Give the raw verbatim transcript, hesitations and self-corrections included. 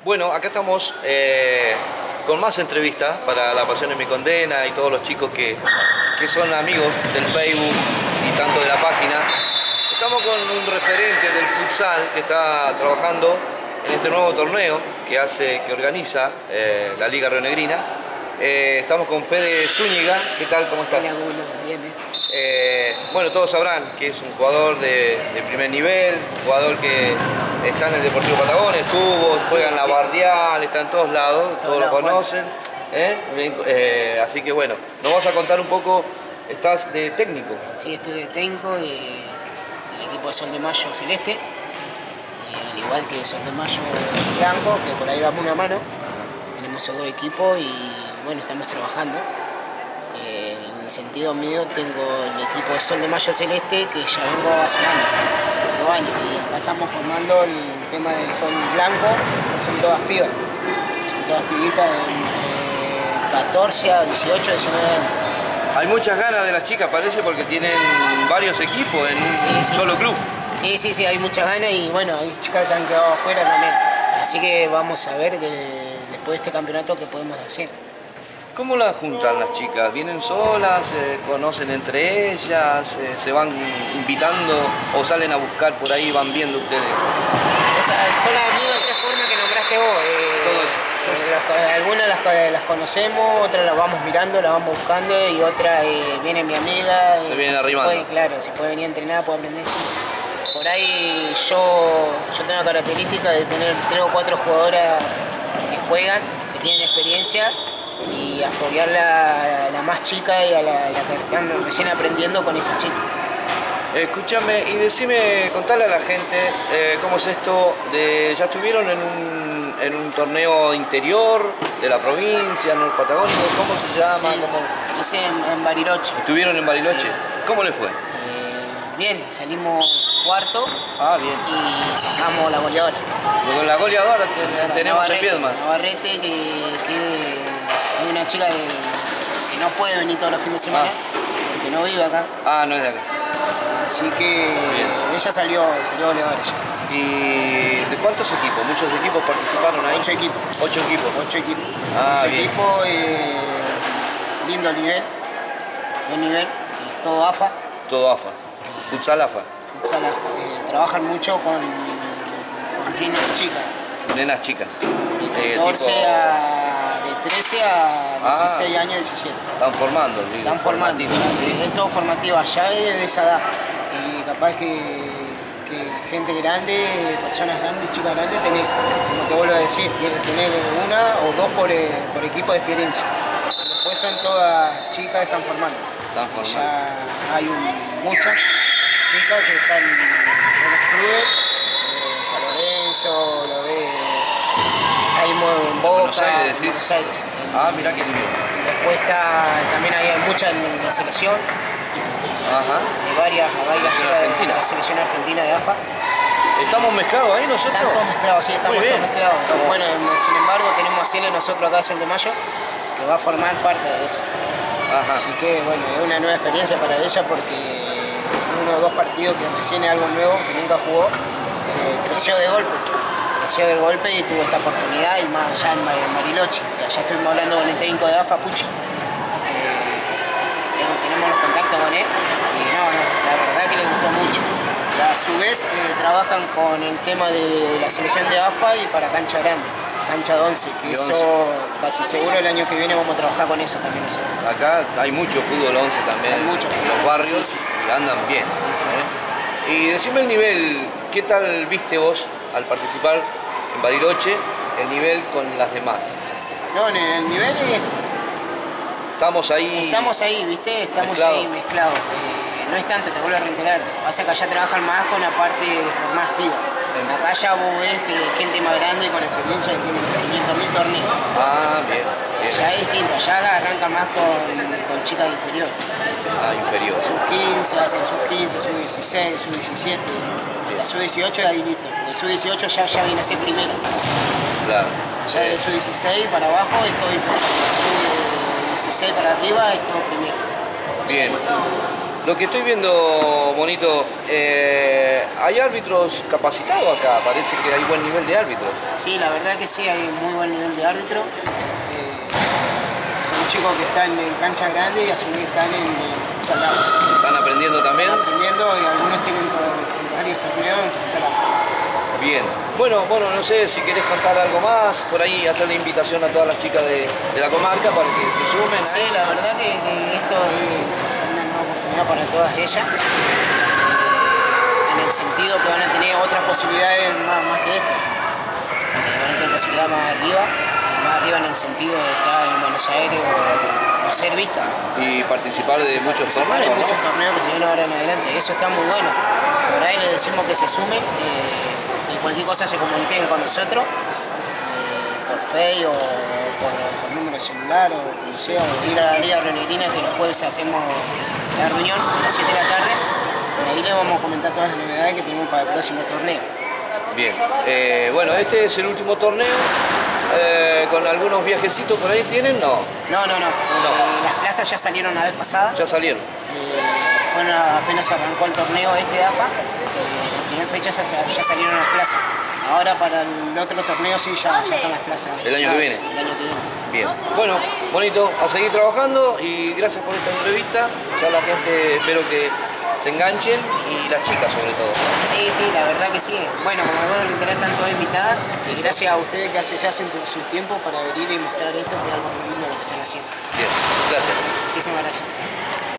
Bueno, acá estamos eh, con más entrevistas para La Pasión es mi condena y todos los chicos que, que son amigos del Facebook y tanto de la página. Estamos con un referente del futsal que está trabajando en este nuevo torneo que hace, que organiza eh, la Liga Rionegrina. Eh, estamos con Fede Zúñiga. ¿Qué tal? ¿Cómo estás? Hola, bueno, bien, bien. Eh, bueno, todos sabrán que es un jugador de, de primer nivel, un jugador que está en el Deportivo Patagones, estuvo, juega en la Bardial, está en todos lados, todos lo conocen. ¿eh? Eh, así que bueno, nos vas a contar un poco, estás de técnico. Sí, estoy de técnico de, del equipo de Sol de Mayo Celeste, y al igual que Sol de Mayo Blanco, que por ahí damos una mano. Tenemos esos dos equipos y bueno, estamos trabajando. Eh, en el sentido mío tengo el equipo de Sol de Mayo Celeste que ya vengo hace años, dos años, y acá estamos formando el tema de Sol Blanco, que son todas pibas, son todas pibitas de catorce a dieciocho, diecinueve años. Hay muchas ganas de las chicas, parece, porque tienen varios equipos en un Sí, sí, solo sí. club. Sí, sí, sí, hay muchas ganas y bueno, hay chicas que han quedado afuera también. Así que vamos a ver que después de este campeonato qué podemos hacer. ¿Cómo las juntan las chicas? ¿Vienen solas? ¿Se conocen entre ellas? Eh, ¿Se van invitando o salen a buscar por ahí, van viendo ustedes? O sea, son las mismas tres formas que nombraste vos. Eh, Todo eso. eh, las- algunas las, las conocemos, otras las vamos mirando, las vamos buscando y otras eh, viene mi amiga. Se eh, vienen arrimando. Puede, claro, se puede venir a entrenar, puede aprender. Por ahí yo, yo tengo la característica de tener tres o cuatro jugadoras que juegan, que tienen experiencia, y a foguear la, la más chica y a la, la que están recién aprendiendo con esas chicas. Escúchame y decime, contale a la gente eh, cómo es esto de... ¿Ya estuvieron en un, en un torneo interior de la provincia, en el Patagónico? ¿Cómo se llama? Sí, ¿Cómo- hice en, en Bariloche. ¿Estuvieron en Bariloche? Sí. ¿Cómo les fue? Eh, bien, salimos cuarto Ah, bien. y sacamos la goleadora. Con la goleadora te- tenemos en Navarrete, Viedma. Navarrete, que, que es una chica que, que no puede venir todos los fines de semana, porque no vive acá. Ah, no es de acá. Así que ella salió, salió goleadora ya. ¿Y de cuántos equipos? ¿Muchos equipos participaron ahí? Ocho equipos. Ocho equipos. Ocho equipos. Ah, Ocho bien. equipos, eh, lindo nivel. Buen nivel. Todo A F A. Todo A F A. Futsal A F A. Futsal A F A. Eh, trabajan mucho con, con niñas chicas. Nenas chicas. De Eh, catorce tipo- a. de trece a dieciséis Ah. años, diecisiete. Están formando. digo, Están formando, formativo. ya, sí, es todo formativo, allá es de esa edad. Y capaz que, que gente grande, personas grandes, chicas grandes, tenés, como te vuelvo a decir, tienes que tener una o dos por, eh, por equipo de experiencia. Después son todas chicas que están formando. Están Y formando. ya hay un- muchas chicas que están en los clubes, eh, San Lorenzo, lo ve, hay en Boca, Buenos Aires, en decís. Buenos Aires. En- Ah, mirá qué lindo. Después está, también hay muchas en la selección, Ajá. hay varias, hay varias Selección chicas de argentina. la selección argentina de A F A. ¿Estamos mezclados ahí nosotros? Están todos mezclados, sí, estamos Muy todos bien. mezclados. Bueno, sin embargo, tenemos a Cielo nosotros acá, Sol de Mayo, que va a formar parte de eso. Ajá. Así que, bueno, es una nueva experiencia para ella porque uno o dos partidos que recién es algo nuevo, que nunca jugó, eh, creció de golpe. Creció de golpe y tuvo esta oportunidad, y más allá en Mar- en Bariloche, que allá estuvimos hablando con el técnico de A F A, Pucci. Eh, tenemos los contactos con él y no, no, la verdad que le gustó mucho. Y a su vez eh, trabajan con el tema de la selección de A F A y para cancha grande, cancha de once, que De eso once. casi seguro el año que viene vamos a trabajar con eso también nosotros. Acá hay mucho fútbol once también. Hay mucho en fútbol los once, barrios sí, sí. y andan bien. Sí, sí, ¿eh? Y decime el nivel, ¿qué tal viste vos al participar en Bariloche, el nivel con las demás? No, en el nivel es, Estamos ahí. estamos ahí, ¿viste? Estamos Mezclado. ahí mezclados. Eh, no es tanto, te vuelvo a reiterar. Pasa que allá trabajan más con la parte de formar pibas. Acá ya vos ves que gente más grande con experiencia que tiene quinientos mil torneos. Ah, bien. bien. Allá es distinto, allá arrancan más con, con chicas inferiores. Ah, inferior. Sub quince, hacen sub quince, sub dieciséis, sub diecisiete, hasta sub dieciocho y ahí listo. Porque sub dieciocho ya, ya viene a ser primera. Claro. Ya de sub dieciséis para abajo es todo inferior. Sub dieciséis para arriba es todo primero. Bien. Lo que estoy viendo, Monito, eh, hay árbitros capacitados acá, parece que hay buen nivel de árbitros. Sí, la verdad que sí, hay muy buen nivel de árbitro. Eh, son chicos que están en cancha grande y a su vez están en el futsal A F A. ¿Están aprendiendo también? Están aprendiendo y algunos tienen to- varios torneos en futsal A F A. Bien. Bueno, bueno, no sé si querés contar algo más, por ahí hacer la invitación a todas las chicas de, de la comarca para que se sumen. Sí, ¿eh? la verdad que, que esto es una nueva oportunidad para todas ellas, eh, en el sentido que van a tener otras posibilidades más, más que estas. Eh, van a tener posibilidades más arriba, eh, más arriba en el sentido de estar en Buenos Aires o, o ser vista. Y participar de muchos Participar torneos, en ¿no? muchos torneos que se vienen ahora en adelante, eso está muy bueno. Por ahí les decimos que se sumen, eh, y cualquier cosa se comuniquen con nosotros, eh, por Face o por, por número de celular o como sea, o ir a la Liga Renegrina, que los jueves hacemos la reunión a las siete de la tarde, y ahí les vamos a comentar todas las novedades que tenemos para el próximo torneo. Bien. Eh, bueno, este es el último torneo. Eh, con algunos viajecitos por ahí tienen, no. No, no, no. Eh, las plazas ya salieron la vez pasada. Ya salieron. Eh, fueron a- apenas arrancó el torneo este de A F A. Eh, la primera fecha ya, ya salieron las plazas. Ahora para el otro torneo sí ya, ya están las plazas. El año que viene. El año que viene. Bien. Bueno, bonito, a seguir trabajando y gracias por esta entrevista. Ya la gente espero que se enganchen y las chicas sobre todo. Sí, sí, la verdad que sí. Bueno, como bueno, interés están todas invitadas y gracias a ustedes que hace- se hacen tu- su tiempo para venir y mostrar esto, que es algo muy lindo lo que están haciendo. Bien, gracias. Muchísimas gracias.